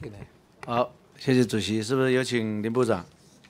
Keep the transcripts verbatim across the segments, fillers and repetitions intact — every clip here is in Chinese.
好，谢谢主席，是不是有请林部长？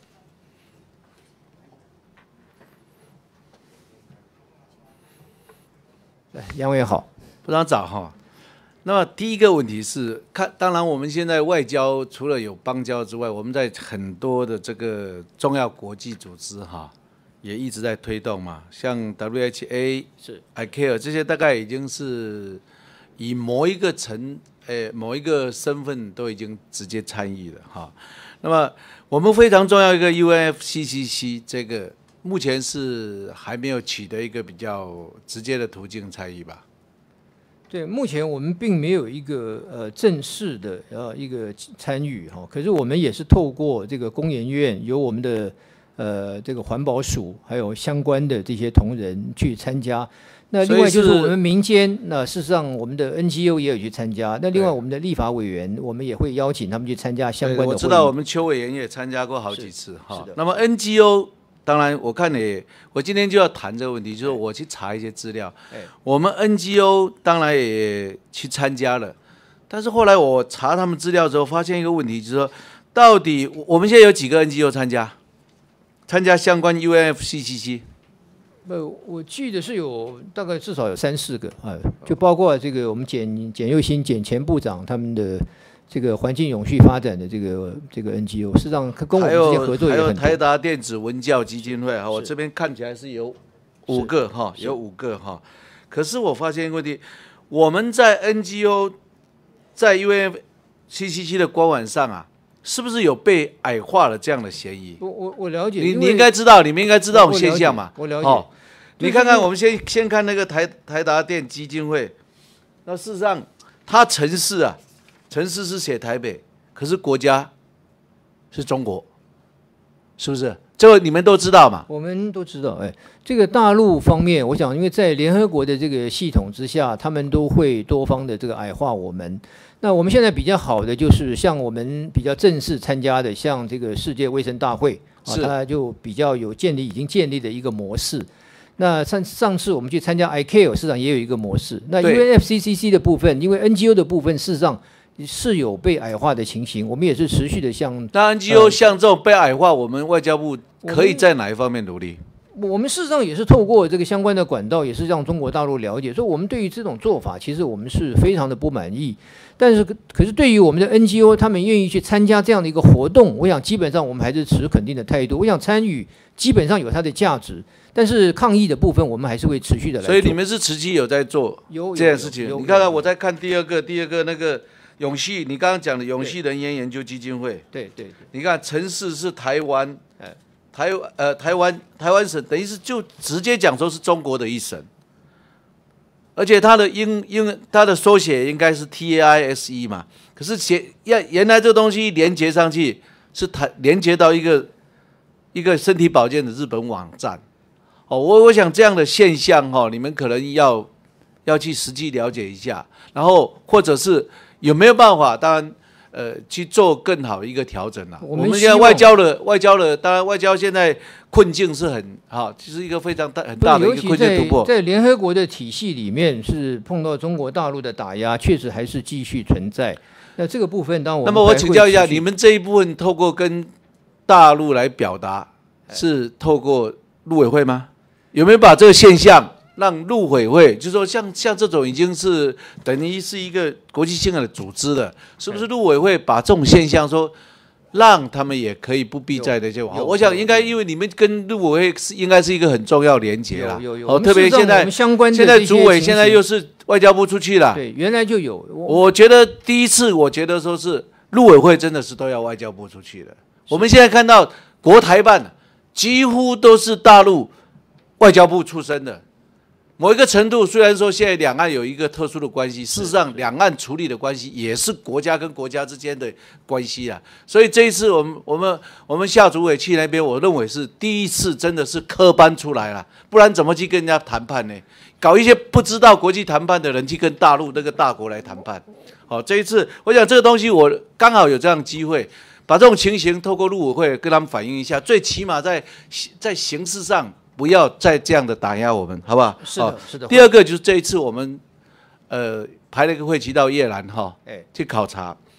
杨委员好， 部长早哈。那么第一个问题是，看，当然我们现在外交除了有邦交之外，我们在很多的这个重要国际组织哈，也一直在推动嘛，像 W H A 是 I C A O 这些，大概已经是以某一个层，诶某一个身份都已经直接参与了哈。那么我们非常重要一个 U N F C C C 这个，目前是还没有取得一个比较直接的途径参与吧？ 对，目前我们并没有一个呃正式的呃一个参与哈，可是我们也是透过这个工研院，由我们的呃这个环保署还有相关的这些同仁去参加。那另外就是我们民间，那事实上我们的 N G O 也有去参加。那另外我们的立法委员，我们也会邀请他们去参加相关的会议。 我知道我们邱委员也参加过好几次哈。那么 N G O。当然，我看你，我今天就要谈这个问题，就是我去查一些资料。我们 N G O 当然也去参加了，但是后来我查他们资料之后，发现一个问题，就是说，到底我们现在有几个 N G O 参加？参加相关 U N F C C C？ 不，我记得是有大概至少有三四个啊，就包括这个我们简简又新简前部长他们的。这个环境永续发展的这个这个 N G O， 事实上跟我们之间合作也很多。 还有台达电子文教基金会哈，我这边看起来是有五个哈，有五个哈。可是我发现一个问题，我们在 N G O 在 U N F C C C 的官网上啊，是不是有被矮化了这样的嫌疑？ 我我我了解， 你你应该知道，你们应该知道这种现象嘛。 我了解。哦， 你看看，我们先先看那个台台达电基金会，那事实上它城市啊。城市是写台北，可是国家是中国，是不是？这个你们都知道嘛？ 我们都知道，哎，这个大陆方面，我想，因为在联合国的这个系统之下，他们都会多方的这个矮化我们。那我们现在比较好的就是像我们比较正式参加的，像这个世界卫生大会啊，它就比较有建立已经建立的一个模式。那上上次我们去参加 I C A O， 事实上也有一个模式。那 U N F C C C 的部分，因为 N G O 的部分，事实上是有被矮化的情形，我们也是持续的向。 那 N G O 像这种被矮化，我们外交部可以在哪一方面努力？ 我们事实上也是透过这个相关的管道，也是让中国大陆了解，所以我们对于这种做法，其实我们是非常的不满意。但是，可是对于我们的 N G O， 他们愿意去参加这样的一个活动，我想基本上我们还是持肯定的态度。我想参与基本上有它的价值，但是抗议的部分我们还是会持续的来做。 所以你们是持续有在做这件事情。你看看，我在看第二个，第二个那个。永续，你刚刚讲的永续能源研究基金会， 对对对， 你看城市是台湾，台呃台湾台湾省，等于是就直接讲说是中国的一省，而且它的英英它的缩写应该是 T A I S E 嘛，可是写原原来这个东西连接上去是台连接到一个一个身体保健的日本网站，哦，我我想这样的现象哈、哦，你们可能要要去实际了解一下，然后或者是。有没有办法？当然，呃，去做更好一个调整啦。我们现在外交的外交的，当然外交现在困境是很好，其实一个非常大很大的一个困境突破。 在联合国的体系里面，是碰到中国大陆的打压，确实还是继续存在。那这个部分，当我那么我请教一下，你们这一部分透过跟大陆来表达，是透过陆委会吗？有没有把这个现象？让陆委会，就是说像像这种已经是等于是一个国际性的组织了，是不是陆委会把这种现象说，让他们也可以不必在的就好？我想应该，因为你们跟陆委会是应该是一个很重要连结啦。 有有有。 哦，特别现在相关的现在主委现在又是外交部出去了。 对，原来就有。 我, 我觉得第一次，我觉得说是陆委会真的是都要外交部出去了。我们现在看到国台办几乎都是大陆外交部出身的。某一个程度，虽然说现在两岸有一个特殊的关系，事实上两岸处理的关系也是国家跟国家之间的关系啊。所以这一次我们我们我们夏主委去那边，我认为是第一次真的是科班出来了，不然怎么去跟人家谈判呢？搞一些不知道国际谈判的人去跟大陆那个大国来谈判。好，这一次我想这个东西我刚好有这样的机会，把这种情形透过陆委会跟他们反映一下，最起码在在形式上。不要再这样的打压我们，好不好？ 是的，是的。 第二个就是这一次我们，呃，排了一个会期到越南哈， 哎， 去考察。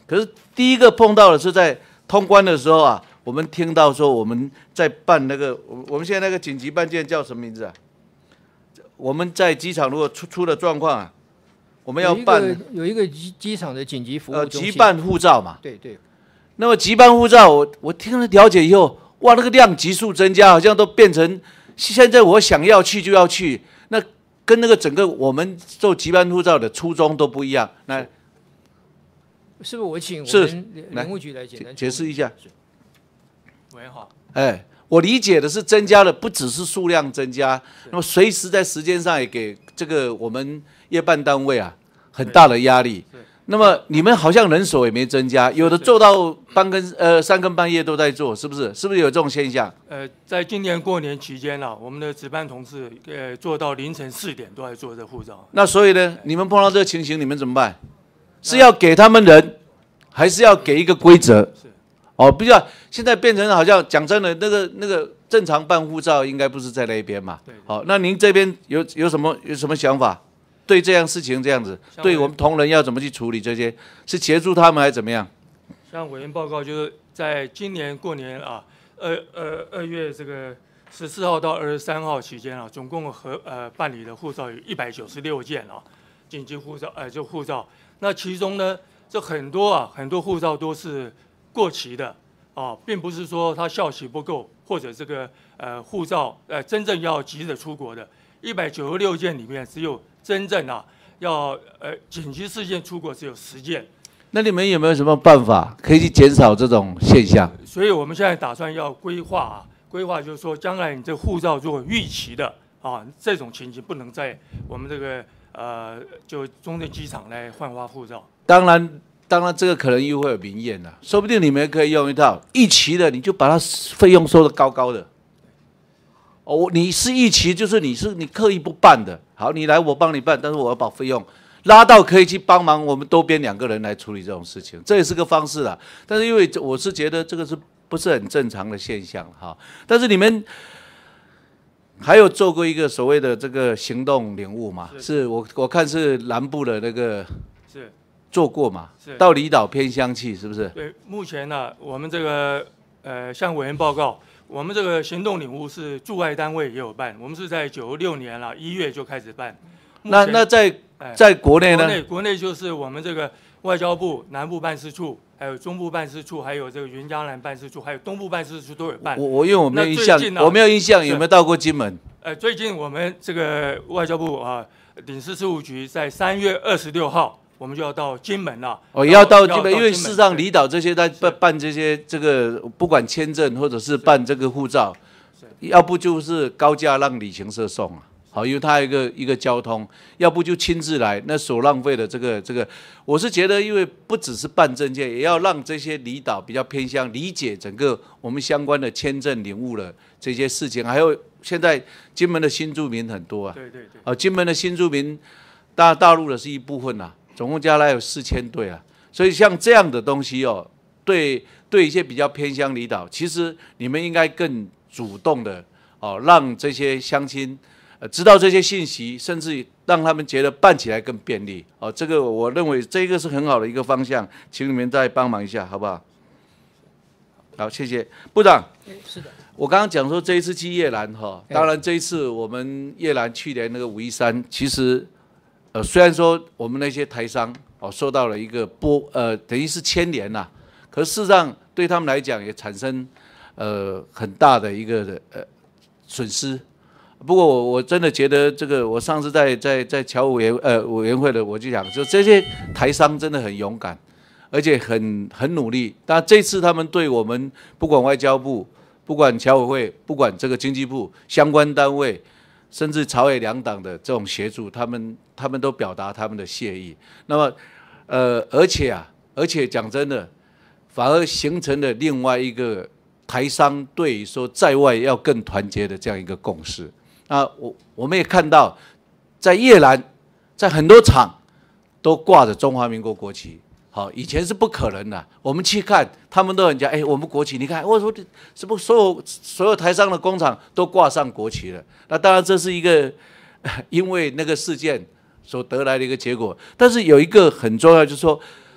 可是第一个碰到的是在通关的时候啊，我们听到说我们在办那个，我我们现在那个紧急办件叫什么名字啊？我们在机场如果出出了状况啊，我们要办有一个有一个机机场的紧急服务呃中心， 急办护照嘛。 对对。 那么急办护照，我我听了了解以后，哇，那个量急速增加，好像都变成现在我想要去就要去，那跟那个整个我们做急办护照的初衷都不一样。那是不是我请我是们林务局来简单解释一下？ 喂，好。 哎，我理解的是增加了，不只是数量增加，那么随时在时间上也给这个我们业办单位啊很大的压力。那么你们好像人手也没增加，有的做到半更呃三更半夜都在做，是不是？是不是有这种现象？ 呃，在今年过年期间啊，我们的值班同事呃做到凌晨四点都在做这护照。 那所以呢，你们碰到这个情形，你们怎么办？是要给他们人，还是要给一个规则？ 是。 哦，比较现在变成好像讲真的，那个那个正常办护照应该不是在那边嘛。 对。 好，那您这边有有什么有什么想法？对这样事情这样子，对我们同仁要怎么去处理这些？是协助他们还是怎么样？ 像委员报告，就是在今年过年啊，二二二月这个十四号到二十三号期间啊，总共和呃办理的护照有一百九十六件啊，紧急护照，呃就护照。那其中呢，这很多啊，很多护照都是过期的啊，并不是说它效期不够，或者这个呃护照呃真正要急着出国的，一百九十六件里面只有真正啊要呃紧急事件出国只有十件。 那你们有没有什么办法可以去减少这种现象？ 所以我们现在打算要规划啊，规划就是说，将来你这护照如果逾期的啊，这种情形不能在我们这个呃就中正机场来换发护照。 当然，当然这个可能又会有民怨了，说不定你们可以用一套逾期的，你就把它费用收得高高的。哦，你是逾期，就是你是你刻意不办的，好，你来我帮你办，但是我要把费用拉到可以去帮忙我们周边两个人来处理这种事情，这也是个方式啦。但是因为我是觉得这个是不是很正常的现象哈？但是你们还有做过一个所谓的这个行动领悟嘛？是, 是我我看是南部的那个是做过嘛？ 是到离岛偏乡去，是不是？ 对，目前呢，我们这个呃向委员报告。我们这个行动领悟是驻外单位也有办，我们是在九六年了，一月就开始办。 那那在在国内呢？ 国内国内就是我们这个外交部南部办事处，还有中部办事处，还有这个云嘉南办事处，还有东部办事处都有办。 我我因为我没有印象，啊、我没有印象有没有到过金门？ 呃，最近我们这个外交部啊领事事务局在三月二十六号。我们就要到金门了。 哦，也要到金门，因为事实上离岛这些在办办这些这个，不管签证或者是办这个护照，要不就是高价让旅行社送啊。好，因为它有一个一个交通，要不就亲自来，那所浪费的这个这个，我是觉得，因为不只是办证件，也要让这些离岛比较偏乡理解整个我们相关的签证领悟了这些事情，还有现在金门的新住民很多啊。 对对对。 哦，金门的新住民，大大陆的是一部分啊。总共加来有四千对啊，所以像这样的东西哦，对对一些比较偏乡离岛，其实你们应该更主动的哦，让这些乡亲呃知道这些信息，甚至让他们觉得办起来更便利哦。这个我认为这个是很好的一个方向，请你们再帮忙一下，好不好？好，谢谢部长。 是的， 我刚刚讲说这一次去叶兰哈，当然这一次我们叶兰去年那个武夷山，其实。呃，虽然说我们那些台商哦受到了一个波，呃，等于是牵连呐，可是事实上对他们来讲也产生呃很大的一个呃损失。不过我我真的觉得这个，我上次在在在侨委员呃委员会的，我就讲，就这些台商真的很勇敢，而且很很努力。但这次他们对我们不管外交部、不管侨委会、不管这个经济部相关单位。甚至朝野两党的这种协助，他们他们都表达他们的谢意。那么，呃，而且啊，而且讲真的，反而形成了另外一个台商对于说在外要更团结的这样一个共识。那我我们也看到，在叶兰，在很多场都挂着中华民国国旗。好，以前是不可能的。我们去看，他们都很讲，哎，我们国旗，你看，我说什么所有所有台商的工厂都挂上国旗了。那当然这是一个因为那个事件所得来的一个结果。但是有一个很重要，就是说，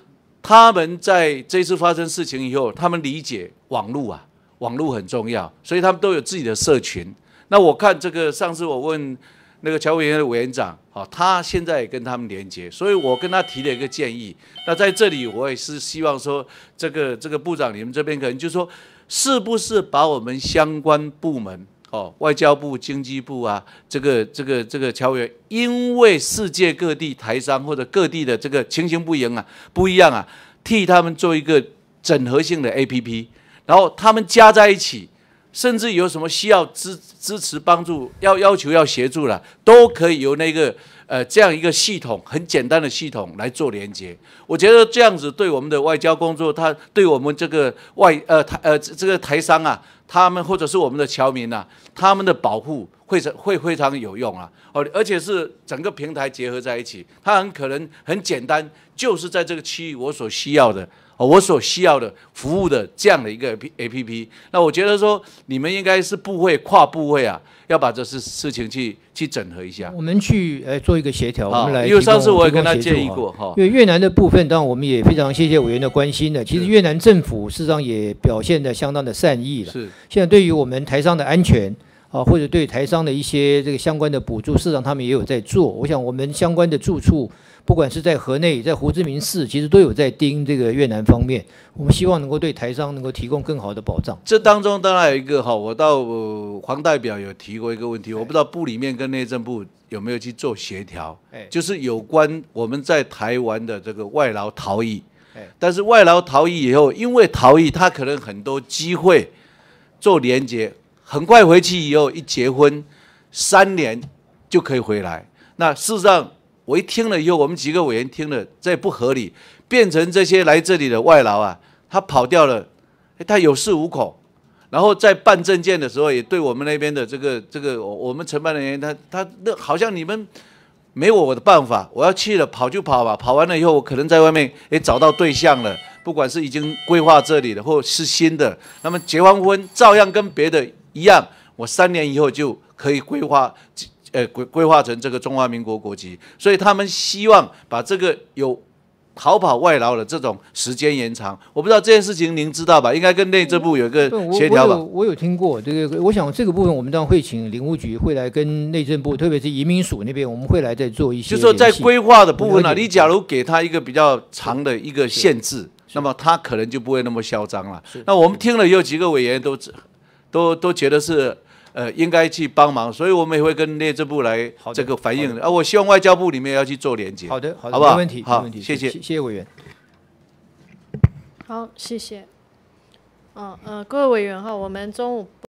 他们在这次发生事情以后，他们理解网络啊，网络很重要，所以他们都有自己的社群。那我看这个上次我问那个侨委员的委员长，好，他现在也跟他们连接，所以我跟他提了一个建议。那在这里我也是希望说，这个这个部长你们这边可能就说，是不是把我们相关部门哦，外交部、经济部啊，这个这个这个侨委员，因为世界各地台商或者各地的这个情形不一样啊，不一样啊，替他们做一个整合性的 A P P， 然后他们加在一起。甚至有什么需要支支持帮助，要要求要协助了，都可以由那个呃这样一个系统，很简单的系统来做连接。我觉得这样子对我们的外交工作，它对我们这个外呃台呃这个台商啊，他们或者是我们的侨民啊，他们的保护会会非常有用啊。哦，而且是整个平台结合在一起，它很可能很简单，就是在这个区域我所需要的。我所需要的服务的这样的一个 A P P， 那我觉得说你们应该是部会跨部会啊，要把这事事情去去整合一下。 我们去呃做一个协调，我们来因为上次我也跟他建议过哈。 因为越南的部分，当然我们也非常谢谢委员的关心的。其实越南政府事实上也表现得相当的善意了。 是。 现在对于我们台商的安全啊，或者对台商的一些这个相关的补助，事实上他们也有在做。我想我们相关的住处。不管是在河内，在胡志明市，其实都有在盯这个越南方面。我们希望能够对台商能够提供更好的保障。 这当中当然有一个哈，我到、呃、黄代表有提过一个问题，我不知道部里面跟内政部有没有去做协调，就是有关我们在台湾的这个外劳逃逸。但是外劳逃逸以后，因为逃逸，他可能很多机会做连结，很快回去以后一结婚，三年就可以回来。那事实上。我一听了以后，我们几个委员听了，这不合理，变成这些来这里的外劳啊，他跑掉了，他有恃无恐，然后在办证件的时候，也对我们那边的这个这个我们承办人员，他他那好像你们没有我的办法，我要去了跑就跑吧，跑完了以后，我可能在外面也找到对象了，不管是已经规划这里的，或是新的，那么结完婚照样跟别的一样，我三年以后就可以规划。呃，规规划成这个中华民国国籍，所以他们希望把这个有逃跑外劳的这种时间延长。我不知道这件事情您知道吧？应该跟内政部有一个协调吧？ 我, 我, 有我有听过这个，我想这个部分我们当然会请林务局会来跟内政部，特别是移民署那边，我们会来再做一些。 就是说在规划的部分啊，你假如给他一个比较长的一个限制，那么他可能就不会那么嚣张了。那我们听了有几个委员都都都觉得是。呃，应该去帮忙，所以我们也会跟内政部来这个反映。啊，我希望外交部里面要去做连接。 好的，好的， 好不好？ 没问题， 好， 没问题， 谢谢， 谢谢委员。 好，谢谢。嗯呃，各位委员哈，我们中午。